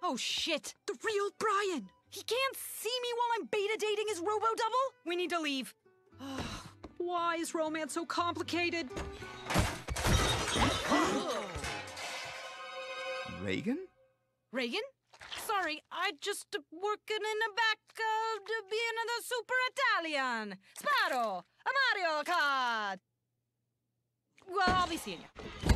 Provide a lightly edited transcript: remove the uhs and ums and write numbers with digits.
Oh, shit. The real Brian. He can't see me while I'm beta dating his robo-double? We need to leave. Why is romance so complicated? Reagan? Reagan? Sorry, I just working in the back being the super Italian. Sbarro! A Mario Kart! Well, I'll be seeing you.